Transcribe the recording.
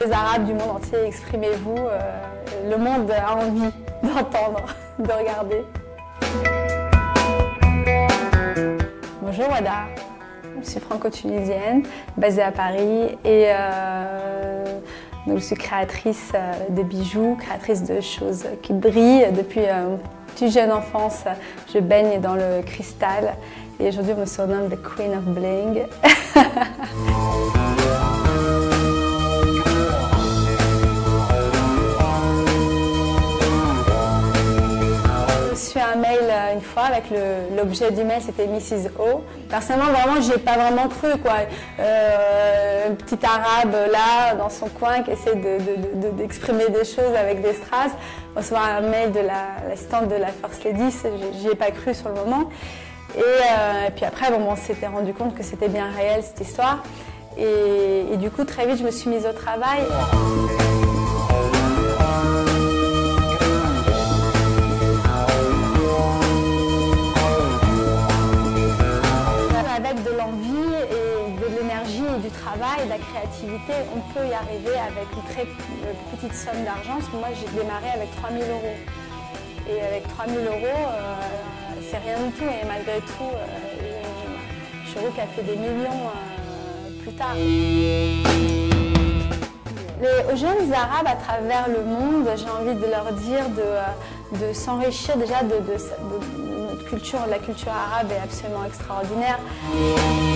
Les Arabes du monde entier, exprimez-vous, le monde a envie d'entendre, de regarder. Bonjour Wada, je suis franco-tunisienne, basée à Paris et donc je suis créatrice de bijoux, créatrice de choses qui brillent. Depuis toute jeune enfance, je baigne dans le cristal et aujourd'hui on me surnomme The Queen of Bling. J'ai reçu un mail une fois avec l'objet du mail, c'était Mrs. O. Personnellement, vraiment, j'y ai pas vraiment cru, quoi. Un petit arabe là, dans son coin, qui essaie d'exprimer des choses avec des strass. Recevoir un mail de l'assistante de la First Lady, j'y ai pas cru sur le moment. Et puis après, bon, on s'était rendu compte que c'était bien réel cette histoire. Et du coup, très vite, je me suis mise au travail. Avec de l'envie et de l'énergie et du travail, de la créativité, on peut y arriver avec une très petite somme d'argent. Parce que moi, j'ai démarré avec 3 000 €. Et avec 3 000 €, c'est rien du tout. Et malgré tout, Chorouk a fait des millions plus tard. Aux jeunes Arabes à travers le monde, j'ai envie de leur dire de s'enrichir déjà de notre culture. La culture arabe est absolument extraordinaire.